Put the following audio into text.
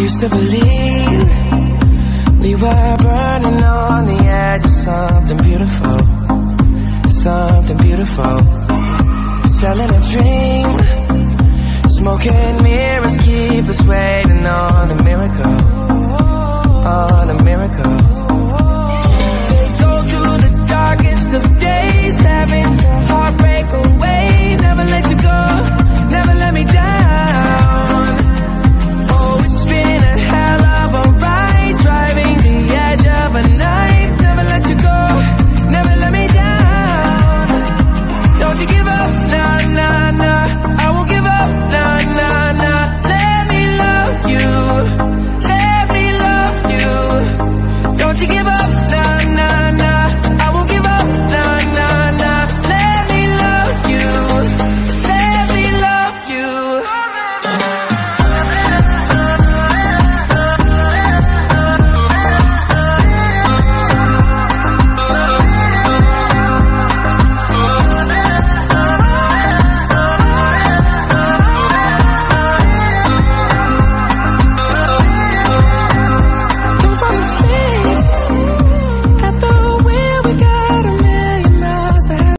used to believe we were burning on the edge of something beautiful, something beautiful. Selling a dream, smoking mirrors keep us waiting on a miracle, on a miracle. Say go through the darkest of days, having to heartbreak away. Never let you go, never let me down.